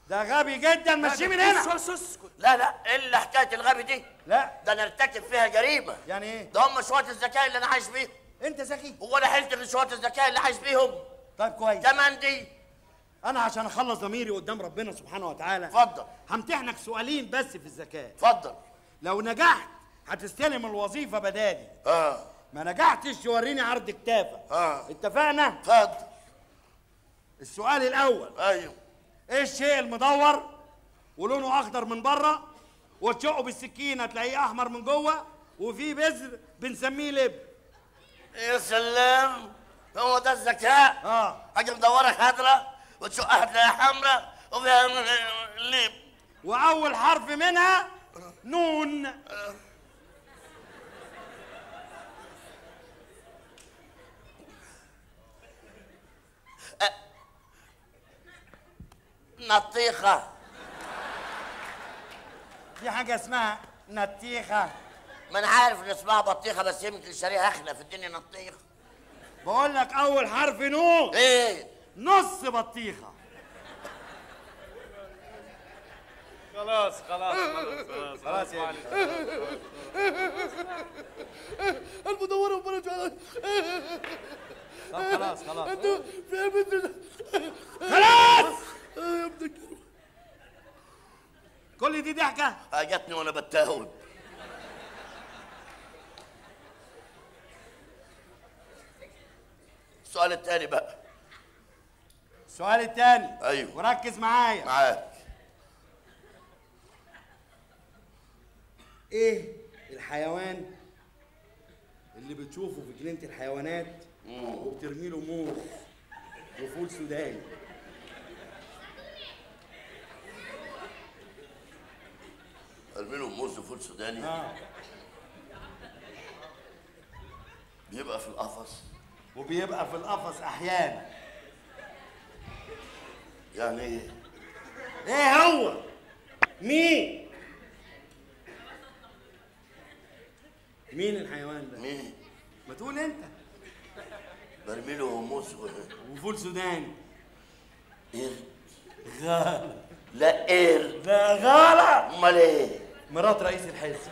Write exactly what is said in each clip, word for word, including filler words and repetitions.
ده غبي جدا، مشيه من هنا. اسكت. لا لا، الا حكايه الغبي دي. لا ده انا ارتكب فيها جريمه. يعني ايه؟ ده هم شويه الذكاء اللي انا عايش بيهم. انت ذكي؟ هو انا حلت من شويه الذكاء اللي عايش بيهم؟ طيب كويس. كمان دي انا عشان اخلص ضميري قدام ربنا سبحانه وتعالى اتفضل همتحنك سؤالين بس في الذكاء. اتفضل. لو نجحت هتستلم الوظيفه بدالي. اه ما نجحتش توريني عرض كتافك. اه اتفقنا؟ اتفضل. السؤال الاول، ايوه. ايه الشيء المدور ولونه اخضر من بره وتشقه بالسكينه تلاقيه احمر من جوه وفيه بذر بنسميه لب؟ يا سلام، هو ده الذكاء؟ اه. حاجه مدوره خضراء وتشقها تلاقيها حمراء وفيها لب، واول حرف منها نون. نطيخه. دي حاجه اسمها نتيخه. ما انا عارف ان اسمها بطيخه، بس يمكن شاريها اخنه في الدنيا نطيخ. بقول لك اول حرف نون. ايه؟ نص بطيخه. خلاص خلاص خلاص خلاص يا المدوره وبرجع. طب خلاص خلاص انتوا في خلاص يا ابنك. كل دي ضحكه؟ جاتني وانا بتاوب. السؤال التاني بقى. السؤال التاني. ايوه. وركز معايا. معاك. ايه الحيوان اللي بتشوفه في جنينة الحيوانات وبترمي له موز وفول سوداني؟ ارمي له موز وفول سوداني؟ اه. بيبقى في القفص. وبيبقى في القفص احيانا. يعني ايه؟ ايه هو؟ مين؟ مين الحيوان ده؟ مين؟ ما تقول انت. برمي له موز و... وفول سوداني. قرد. غالة. لا قرد. ده غالة. امال ايه؟ مرات رئيس الحزب.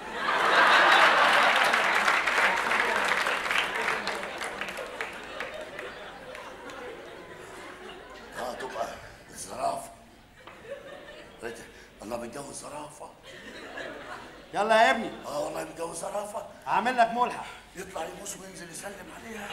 اه تبقى الزرافه. الله متجوز زرافه. يلا يا ابني. اه والله متجوز زرافه. هعمل لك ملحق. يطلع يبوس وينزل يسلم عليها.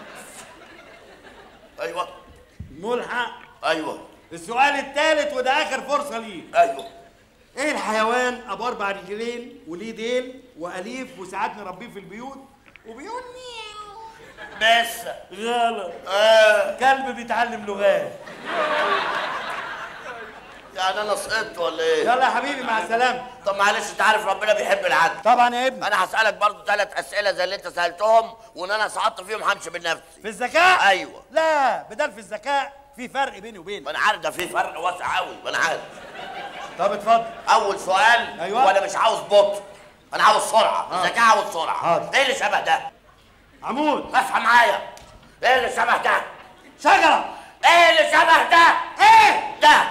ايوه. ملحق. ايوه. السؤال الثالث وده اخر فرصه ليك. ايوه. ايه الحيوان ابو اربع رجلين وليه ديل واليف وساعات نربيه في البيوت وبيقول مياو؟ بس غلط. آه. كلب بيتعلم لغات. يعني انا سقطت ولا ايه؟ يلا يا حبيبي مع السلامه. طب معلش، انت عارف ربنا بيحب العدل. طبعا يا ابني. انا هسالك برضو ثلاث اسئله زي اللي انت سالتهم، وان انا سقطت فيهم همشي بنفسي. في الذكاء؟ ايوه. لا، بدل في الذكاء في فرق بيني وبينك. ما انا عارف ده في فرق واسع قوي، ما انا عارف. طب اتفضل. اول سؤال. ايوه. وانا مش عاوز بطء، انا عاوز سرعه. الذكاء عاوز سرعه. حاضر. ايه اللي شبه ده؟ عمود. افهم معايا. ايه اللي شبه ده؟ شجره. ايه اللي شبه ده؟ ايه ده؟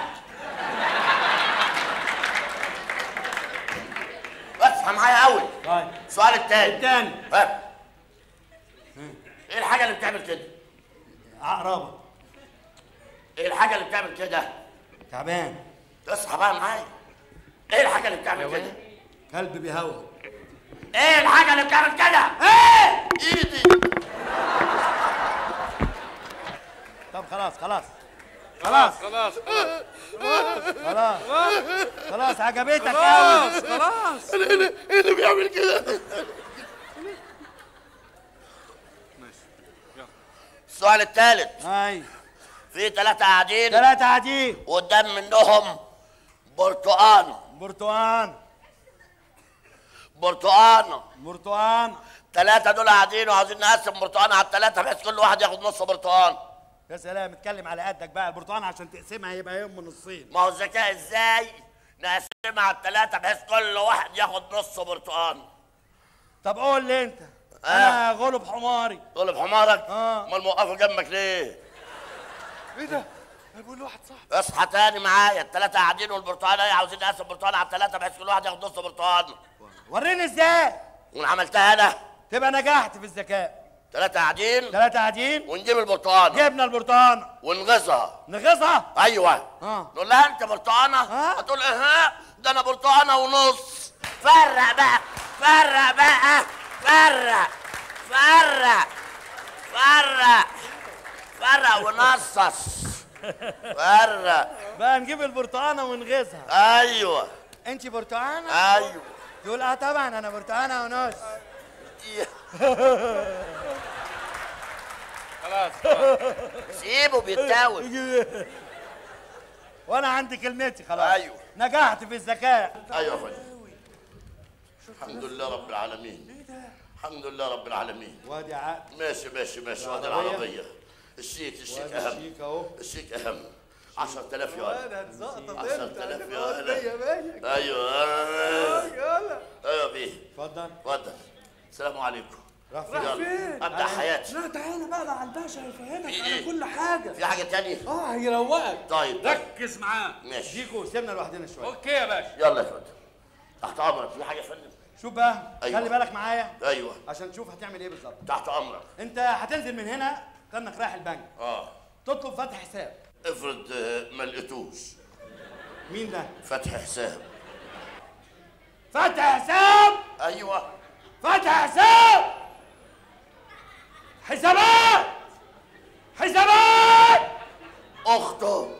افهم معايا قوي. طيب. السؤال التاني. التاني. ها. ايه الحاجه اللي بتعمل كده؟ عقربه. ايه الحاجه اللي بتعمل كده؟ تعبان. اصحى بقى معايا. ايه الحاجه اللي بتعمل كده؟ كلب بيهوى. ايه الحاجه اللي بتعمل كده؟ ايه؟ ايدي. طب خلاص خلاص خلاص خلاص خلاص خلاص عجبتك قوي. خلاص خلاص. ايه اللي بيعمل كده؟ السؤال الثالث. ايوه. في ثلاثة قاعدين. ثلاثة قاعدين. وقدام منهم برتقانة. برتقان. برتقانة. برتقان. ثلاثة دول قاعدين وعاوزين نقسم برتقانة على الثلاثة بحيث كل واحد ياخد نص برتقان. يا سلام، اتكلم على قدك بقى. البرتقان عشان تقسمها يبقى يوم من نصين. ما هو الذكاء ازاي نقسمها على الثلاثة بحيث كل واحد ياخد نص برتقان؟ طب قول لي انت. آه. انا غلب حماري. غلب حمارك؟ اه. امال موقفه جنبك ليه؟ ايه ده؟ بقول له واحد صاحبي. اصحى تاني معايا، التلاتة قاعدين والبرتقانة عاوزين نقسم برتقانة على التلاتة بحيث كل واحد ياخد نص برتقانة. وريني ازاي. وانا عملتها انا. تبقى نجحت في الذكاء. تلاتة قاعدين ثلاثة قاعدين ونجيب البرتقانة. جبنا البرتقانة ونغصها. نغصها. ايوه. اه نقول لها انت برتقانة؟ اه هتقول ايه؟ ده انا برتقانة ونص. فرق بقى، فرق بقى، فرق فرق فرق فرق ونصص. فرق بقى نجيب البرتقانة ونغصها. ايوه. انت برتقانة؟ ايوه. تقول اه طبعا انا برتقانة ونص. خلاص سيبه بيتاوب. وانا عندي كلمتي خلاص. ايوه. نجحت في الذكاء. ايوه يا فندم. الحمد لله رب العالمين. الحمد لله رب العالمين. وادي عقد. ماشي ماشي ماشي. وادي العربية. العربية. الشيك الشيك وادي اهم. الشيك اهو. الشيك اهم. عشرة آلاف يا ولد. انا اتزقطت عشرة آلاف يا ولد. يا باشا. ايوه يلا ايوه بيه. اتفضل. اتفضل. السلام عليكم. راح فين؟ راح يلا فين؟ ابدا حياتي. لا تعالى بقى مع الباشا هيفهمك في على إيه؟ كل حاجة. في حاجة تانية؟ اه هيروقك. طيب ركز معاه. ماشي. شيكو سيبنا لوحدنا شوية. اوكي يا باشا. يلا يا فندم. تحت امرك. في حاجة يا فندم؟ شوف بقى. أيوة. خلي بالك معايا ايوه. عشان تشوف هتعمل ايه بالظبط. تحت امرك. انت هتنزل من هنا كانك رايح البنك. اه. تطلب فتح حساب. افرض آه، ما لقيتوش. مين ده؟ فتح حساب. فتح حساب. ايوه. فتح حساب. حسابات. حسابات. اخته.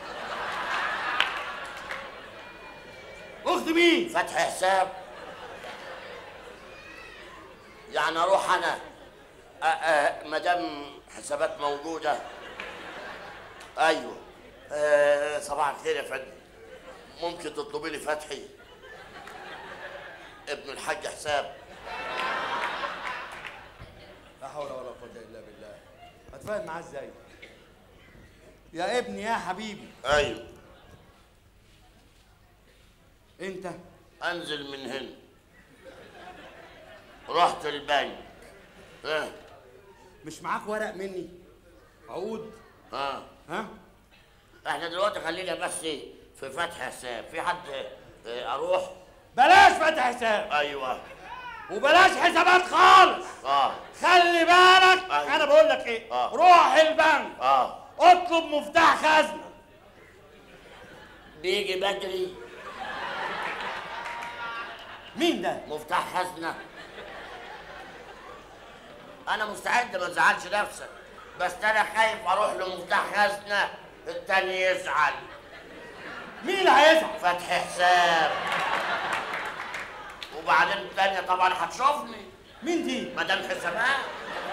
اخت مين؟ فتح حساب. يعني اروح انا أ- أ- ما دام حسابات موجوده. ايوه. أه صباح الخير يا فندم. ممكن تطلبي لي فتحي ابن الحاج حساب؟ لا حول ولا قوة إلا بالله. هتفاهم معاه ازاي؟ يا ابني يا حبيبي. ايوه. انت انزل من هنا. رحت البنك. ها مش معاك ورق مني؟ عقود؟ ها ها؟ احنا دلوقتي خلينا بس في فتح حساب. في حد اه، اروح؟ بلاش فتح حساب. ايوه. وبلاش حسابات خالص. اه خلي بالك. أيوة. انا بقول لك ايه؟ آه. روح البنك. اه. اطلب مفتاح خزنة. بيجي بدري. مين ده؟ مفتاح خزنة. انا مستعد ما تزعلش نفسك، بس انا خايف اروح لمفتاح خزنة التاني يزعل. مين اللي هيزعل؟ فتح حساب. وبعدين التانية طبعا هتشوفني مين دي؟ مدام حسابات.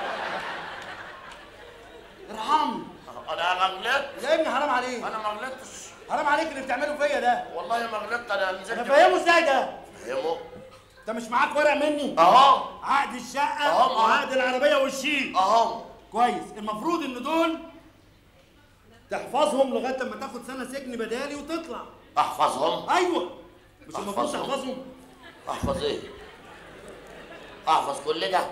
ارحمني. انا ما غلطت. يا ابني حرام عليك. انا ما غلطتش. حرام عليك اللي بتعمله فيا ده. والله ما غلطت. انا نزلت. انا فاهمه ازاي ده؟ فهمه. انت مش معاك ورق مني؟ اهو عقد الشقة أهو. وعقد العربية والشيك. اهو. كويس. المفروض ان دول تحفظهم لغاية لما تاخد سنة سجن بدالي وتطلع. احفظهم. ايوه. مش المفروض أحفظهم. تحفظهم؟ احفظ ايه؟ احفظ كل ده؟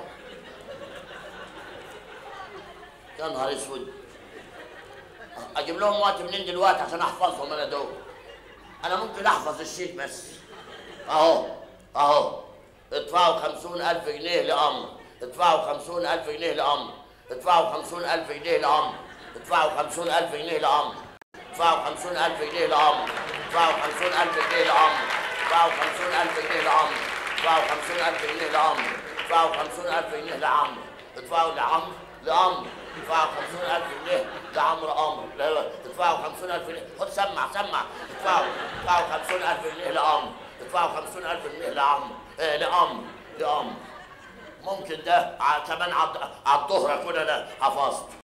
يا نهار اسود. اجيب لهم وقت منين دلوقتي عشان احفظهم انا دول؟ انا ممكن احفظ الشيك بس. اهو اهو. ادفعوا خمسون الف جنيه لامر. ادفعوا خمسون الف جنيه لامر. ادفعوا خمسون الف جنيه لامر. ادفعوا خمسون الف جنيه لامر. ادفعوا خمسون الف جنيه لامر. ادفعوا خمسون الف جنيه لامر. ادفعوا خمسون الف جنيه لامر. ادفعوا خمسون الف جنيه لامر. ادفعوا خمسون الف جنيه لعمرو. ادفعوا لعمرو لامر. ادفعوا خمسون الف جنيه لعمرو امر. لا ادفعوا خمسون الف جنيه. خد سمع سمع. ادفعوا ادفعوا خمسون الف جنيه لامر. ادفعوا خمسون الف جنيه لعمرو. آه لامر لامر. ممكن ده ع- كمان على الظهر اكون انا حفظت.